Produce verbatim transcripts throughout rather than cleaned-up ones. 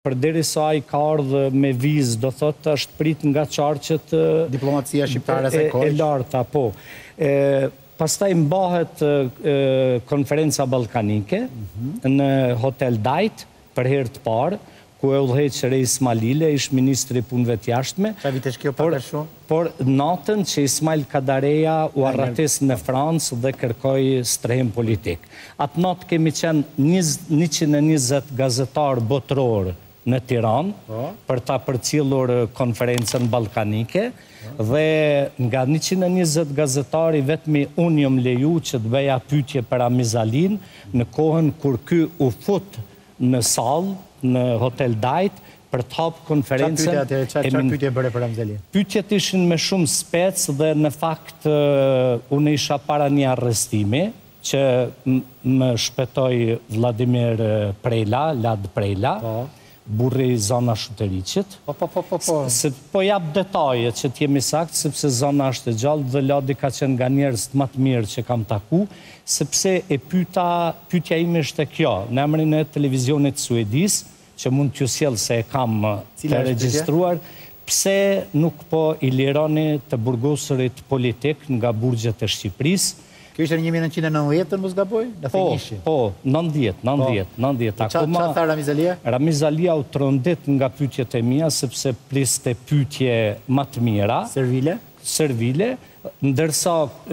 përderisa ai ka ardhur me vizë, do thotë është prit nga qarqet diplomacia shqiptare e, e larta, po. E, pastaj mbahet e, konferenca ballkanike mm-hmm. në Hotel Dajt për herë të parë, ku e udhëheq Re Ismailile, ish ministri i punëve të jashtme. Qa vitesh kjo pak a shumë? Por natën që Ismail Kadareja u arrates në Francë dhe kërkoi strehim politik. Atë natë kemi qenë njëqind e njëzet gazetar botëror në Tiranë për ta përcjellur konferencën ballkanike dhe nga njëqind e njëzet gazetari vetëm unë jam leju që të bëja pyetje për Amizalin në kohën kur ky u fut në sallë në Hotel Dajt për të hapë konferencën. Qa pyetje atje, qa pyetje bëre për Amizalin? Pyetjet ishin me shumë spec dhe në fakt unë isha para një arrestimi që më shpetoi Vladimir Prela, Lad Prela, burri i Zona Shuteriqit. Po, po, po, po, po. Se, po jap detaje që t'jemi sakt, sepse Zona është e gjallë dhe Ladi ka qenë nga njerëz më të mirë që kam taku, sepse e pyta, pyetja ime ishte kjo, në emrin e televizionit suedis, që mund t'ju sjell se e kam të regjistruar, pse nuk po i lironi të burgosurit politik nga burgjet e Shqipërisë. Kjo ishte në një mijë nëntëqind e nëntëdhjetë, mos gaboj? Po, po, nëntëdhjetë, nëntëdhjetë, nëntëdhjetë. Qa tha Ramizalia? Ramizalia u trondit nga pyetjet e mia, sepse priste pyetje më të mira. Servile? Servile, ndërsa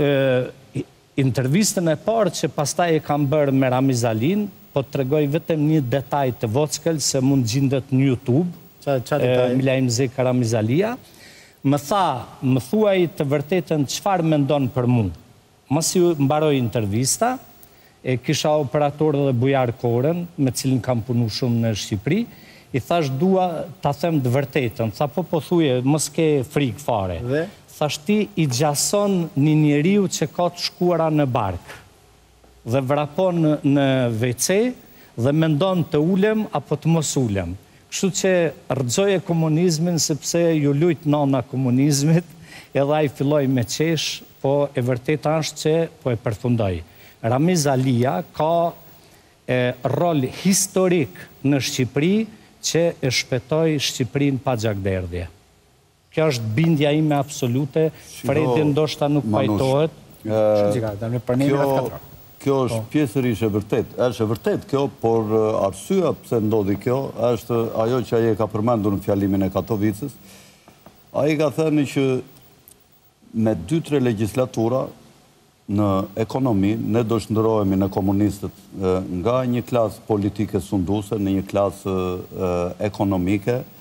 intervistën e parë që pastaj e kam bërë me Ramizalin, po të tregoj vetëm një detaj të vockel se mund gjendet në YouTube. Qa detaj? Milajm Zeka Ramizalia. Më tha, më thuaj të vërtetën çfarë mendon për mua. Masi mbaroj intervista, e kisha operator dhe Bujar Korën, me cilin kam punu shumë në Shqipëri, i thash dua ta them të vërtetën. Tha po po thuje, mos ke frikë fare. Dhe? Thash ti i gjason një njeriu që ka të shkuara në barkë dhe vrapon në ve ce dhe mendon të ulem apo të mos ulem. Kështu që rrëzoje komunizmin sepse ju lujt nana komunizmit, edhe ai filloi me qesh, po e vërteta është që po e përfundoi. Ramiz Alia ka e, rol historik në Shqipëri që e shpetoi Shqipërinë pa gjakderdhje. Kjo është bindja ime absolute, Fredi ndoshta nuk pajtohet. Kjo është pjesërisht e vërtet. Është e vërtet kjo, por arsyeja pse ndodhi kjo është ajo që ai e ka përmendur në fjalimin e Katovicës. Ai ka thënë që me dy tre legjislatura në ekonomi, ne do shndërrohemi në komunistët nga një klasë politike sunduese në një klasë ekonomike,